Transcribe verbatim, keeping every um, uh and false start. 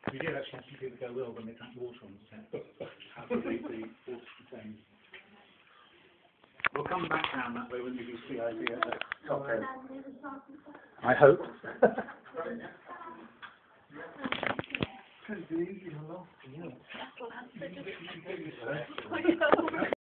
We did actually have some people go ill when they drank water on the set. How to leave the water contained. We'll come back down that way when we do C I D at the top end. I hope. Pretty easy, hello. Yeah.